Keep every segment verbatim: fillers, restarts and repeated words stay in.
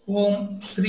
ஓம் ஸ்ரீ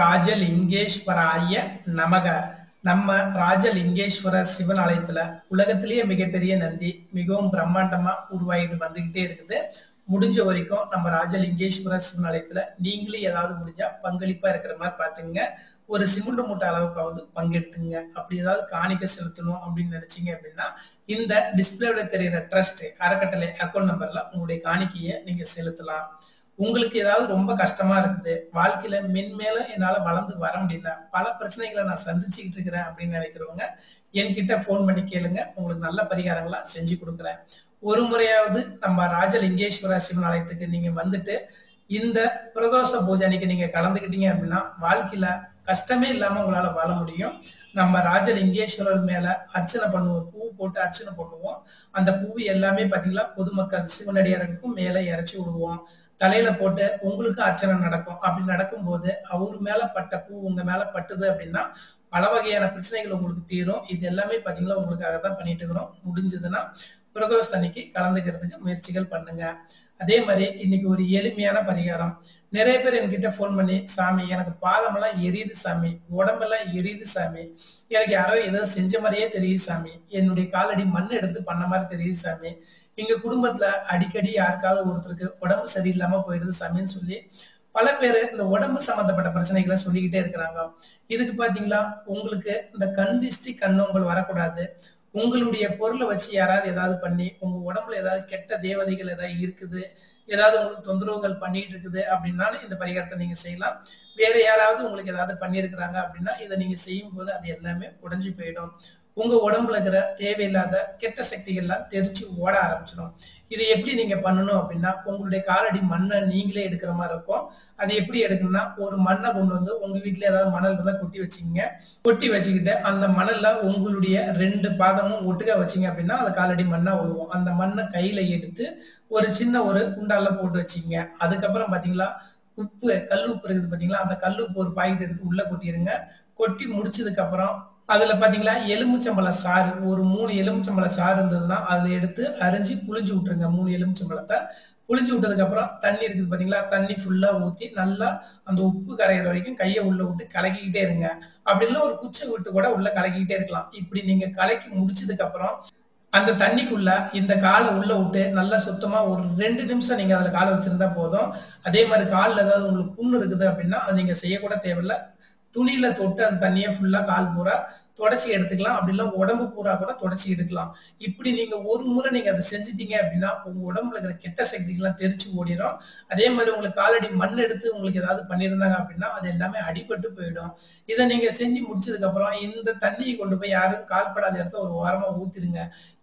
ராஜலிங்கேஸ்வராய நமக. நம்ம ராஜலிங்கேஸ்வர சிவன் ஆலயத்துல உலகத்திலேயே மிகப்பெரிய நந்தி மிகவும் பிரம்மாண்டமா உருவாகிட்டு வந்துகிட்டே இருக்குது. முடிஞ்ச வரைக்கும் நம்ம ராஜலிங்கேஸ்வர சிவன் ஆலயத்துல நீங்களே ஏதாவது முடிஞ்சா பங்களிப்பா இருக்கிற மாதிரி பாத்துங்க. ஒரு சிமெண்ட் மூட்டை அளவுக்காவது பங்கெடுத்துங்க. அப்படி ஏதாவது காணிக்க செலுத்தணும் அப்படின்னு நினைச்சீங்க அப்படின்னா இந்த டிஸ்பிளேல தெரிகிற ட்ரஸ்ட் அறக்கட்டளை அக்கௌண்ட் நம்பர்ல உங்களுடைய காணிக்கையை நீங்க செலுத்தலாம். உங்களுக்கு ஏதாவது ரொம்ப கஷ்டமா இருக்குது, வாழ்க்கையில மென்மேலும் என்னால வளர்ந்து வர முடியல, பல பிரச்சனைகளை நான் சந்திச்சுக்கிட்டு இருக்கிறேன் அப்படின்னு நினைக்கிறவங்க என்கிட்ட போன் பண்ணி கேளுங்க. உங்களுக்கு நல்ல பரிகாரங்களா செஞ்சு கொடுக்குறேன். ஒரு முறையாவது நம்ம ராஜலிங்கேஸ்வர சிவன் ஆலயத்துக்கு நீங்க வந்துட்டு இந்த பிரதோஷ பூஜை அன்னைக்கு நீங்க கலந்துக்கிட்டீங்க அப்படின்னா வாழ்க்கையில கஷ்டமே இல்லாம உங்களால வாழ முடியும். நம்ம ராஜலிங்கேஸ்வரர் மேல அர்ச்சனை பண்ணுவோம், பூ போட்டு அர்ச்சனை பண்ணுவோம். அந்த பூ எல்லாமே பாத்தீங்களா பொதுமக்கள் சிவனடியாருக்கும் மேல இறைச்சி விடுவோம். தலையில போட்டு உங்களுக்கு அர்ச்சனை நடக்கும். அப்படி நடக்கும் போது அவரு மேல பட்ட பூ உங்க மேல பட்டுது அப்படின்னா பல வகையான பிரச்சனைகள் உங்களுக்கு தீரும். இது எல்லாமே பாத்தீங்களா உங்களுக்காக தான் பண்ணிட்டு இருக்கிறோம். முடிஞ்சதுன்னா பிரதோஷ அன்னைக்கு கலந்துக்கிறதுக்கு முயற்சிகள் பண்ணுங்க. அதே மாதிரி இன்னைக்கு ஒரு எளிமையான பரிகாரம். நிறைய பேர் என்கிட்ட போன் பண்ணி, சாமி எனக்கு பாதமெல்லாம் எரியுது சாமி, உடம்பெல்லாம் எரியுது சாமி, எனக்கு யாரோ ஏதோ செஞ்ச மாதிரியே தெரியுது சாமி, என்னுடைய காலடி மண் எடுத்து பண்ண மாதிரி தெரியுது சாமி, எங்க குடும்பத்துல அடிக்கடி யாருக்காவது ஒருத்தருக்கு உடம்பு சரியில்லாம போயிடுது சாமின்னு சொல்லி பல பேர் இந்த உடம்பு சம்பந்தப்பட்ட பிரச்சனைகளை சொல்லிக்கிட்டே இருக்கிறாங்க. இதுக்கு பாத்தீங்களா உங்களுக்கு இந்த கண் திஷ்டி கண்ணோங்கள் வரக்கூடாது. உங்களுடைய பொருளை வச்சு யாராவது ஏதாவது பண்ணி உங்க உடம்புல ஏதாவது கெட்ட தேவதைகள் ஏதாவது இருக்குது, ஏதாவது உங்களுக்கு தொந்தரவுகள் பண்ணிட்டு இருக்குது அப்படின்னா இந்த பரிகாரத்தை நீங்க செய்யலாம். வேற யாராவது உங்களுக்கு ஏதாவது பண்ணியிருக்கிறாங்க அப்படின்னா இதை நீங்க செய்யும் போது அது எல்லாமே உடைஞ்சு போயிடும். உங்க உடம்புல இருக்கிற தேவையில்லாத கெட்ட சக்திகள்லாம் தெரிச்சு ஓட ஆரம்பிச்சிடும். இதை எப்படி நீங்க பண்ணணும் அப்படின்னா உங்களுடைய காலடி மண்ணை நீங்களே எடுக்கிற மாதிரி இருக்கும். அது எப்படி எடுக்கணும்னா ஒரு மண்ணை கொண்டு வந்து உங்க வீட்டுல ஏதாவது மணல் இருந்தா கொட்டி வச்சுக்கீங்க. கொட்டி வச்சுக்கிட்டு அந்த மணல்ல உங்களுடைய ரெண்டு பாதமும் ஒட்டுக்கா வச்சிங்க அப்படின்னா அந்த காலடி மண்ணா விழுவும். அந்த மண்ணை கையில எடுத்து ஒரு சின்ன ஒரு குண்டால போட்டு வச்சுக்கீங்க. அதுக்கப்புறம் பாத்தீங்களா உப்பு, கல் உப்பு இருக்குது பாத்தீங்களா, அந்த கல் உப்பு ஒரு பாக்கெட் எடுத்து உள்ள கொட்டிடுங்க. கொட்டி முடிச்சதுக்கு அப்புறம் அதுல பாத்தீங்களா எலுமிச்சம்பழ சாறு, ஒரு மூணு எலுமிச்சம்பழ சாறு இருந்ததுன்னா அதுல எடுத்து அரிஞ்சு புளிஞ்சு விட்டுருங்க. மூணு எலுமிச்சம்பழத்தை புளிஞ்சு விட்டதுக்கு அப்புறம் தண்ணி இருக்குது பாத்தீங்களா, தண்ணி ஃபுல்லா ஊத்தி நல்லா அந்த உப்பு கரையிற வரைக்கும் கையை உள்ள விட்டு கலக்கிக்கிட்டே இருங்க. அப்படி இல்லை ஒரு குச்சை விட்டு கூட உள்ள கலக்கிக்கிட்டே இருக்கலாம். இப்படி நீங்க கலக்கி முடிச்சதுக்கு அப்புறம் அந்த தண்ணிக்குள்ள இந்த காலை உள்ள விட்டு நல்லா சுத்தமா ஒரு ரெண்டு நிமிஷம் நீங்க அதுல காலை வச்சிருந்தா போதும். அதே மாதிரி காலில் ஏதாவது உங்களுக்கு புண்ணு இருக்குது அப்படின்னா அது நீங்க செய்யக்கூட தேவையில்லை. துணியில தொட்டு அந்த தண்ணியை ஃபுல்லா கால் பூரா தொடச்சி எடுத்துக்கலாம். அப்படி இல்லை உடம்பு பூரா கூட தொடச்சி எடுக்கலாம். இப்படி நீங்க ஒரு முறை நீங்க அதை செஞ்சுட்டீங்க அப்படின்னா உங்க உடம்புல இருக்கிற கெட்ட சக்திகள்லாம் தெரிச்சு ஓடிடும். அதே மாதிரி உங்களுக்கு காலடி மண் எடுத்து உங்களுக்கு ஏதாவது பண்ணியிருந்தாங்க அப்படின்னா அது எல்லாமே அடிபட்டு போயிடும். இதை நீங்க செஞ்சு முடிச்சதுக்கு அப்புறம் இந்த தண்ணியை கொண்டு போய் யாரும் கால்படாத இடத்துல ஒரு வாரமா ஊத்திருங்க.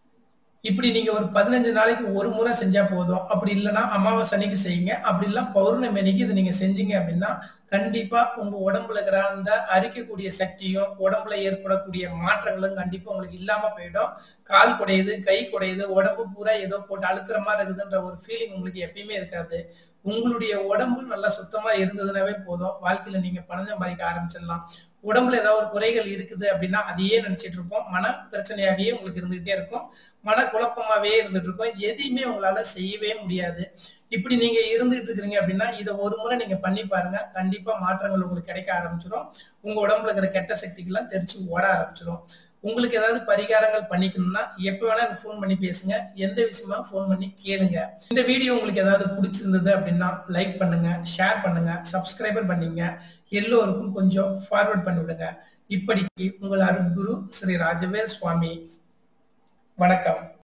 இப்படி நீங்க ஒரு பதினஞ்சு நாளைக்கு ஒரு முறை செஞ்சா போதும். அப்படி இல்லைன்னா அமாவாசை அன்னைக்கு செய்யுங்க. அப்படி இல்லை பௌர்ணமி அன்னைக்கு இதை நீங்க செஞ்சீங்க அப்படின்னா கண்டிப்பா உங்க உடம்புல இருக்கிற அந்த அரிக்கக்கூடிய சக்தியும் உடம்புல ஏற்படக்கூடிய மாற்றங்களும் கண்டிப்பா உங்களுக்கு இல்லாம போயிடும். கால் குடையுது, கை குடையுது, உடம்பு பூரா ஏதோ போட்டு அழுத்துற மாதிரி இருக்குதுன்ற ஒரு ஃபீலிங் உங்களுக்கு எப்பயுமே இருக்காது. உங்களுடைய உடம்பு நல்லா சுத்தமா இருந்ததுனாவே போதும். வாழ்க்கையில நீங்க பணம் சம்பாதிக்க ஆரம்பிச்சிடலாம். உடம்புல ஏதாவது ஒரு குறைகள் இருக்குது அப்படின்னா அதையே நினைச்சிட்டு இருப்போம். மன பிரச்சனையாவே உங்களுக்கு இருந்துகிட்டே இருக்கும். மன குழப்பமாவே இருந்துட்டு இருக்கும். எதையுமே உங்களால செய்யவே முடியாது. இப்படி நீங்க இருந்துகிட்டு இருக்கிறீங்க அப்படின்னா இதை ஒரு முறை நீங்க பண்ணி பாருங்க. கண்டிப்பா மாற்றங்கள் உங்களுக்கு கிடைக்க ஆரம்பிச்சிடும். உங்க உடம்புல இருக்கிற கெட்ட சக்திகள்லாம் தெரிச்சு ஓட ஆரம்பிச்சிடும். உங்களுக்கு ஏதாவது பரிகாரங்கள் பண்ணிக்கணும்னா எப்ப வேணா எனக்கு போன் பண்ணி பேசுங்க. எந்த விஷயமா போன் பண்ணி கேளுங்க. இந்த வீடியோ உங்களுக்கு ஏதாவது பிடிச்சிருந்தது அப்படின்னா லைக் பண்ணுங்க, ஷேர் பண்ணுங்க, சப்ஸ்கிரைபர் பண்ணீங்க, எல்லோருக்கும் கொஞ்சம் ஃபார்வர்ட் பண்ணி விடுங்க. இப்படிக்கு உங்கள் அருட்குரு ஸ்ரீ ராஜவேல் சுவாமி. வணக்கம்.